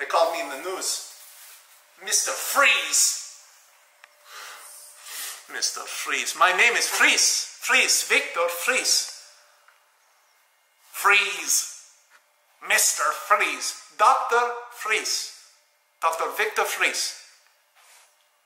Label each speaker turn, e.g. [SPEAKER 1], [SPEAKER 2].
[SPEAKER 1] They called me in the news Mr. Freeze. Mr. Freeze. My name is Freeze. Freeze. Victor Freeze. Freeze. Mr. Freeze. Dr. Freeze. Dr. Victor Freeze.